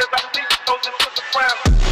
'cause I see those that took the crown.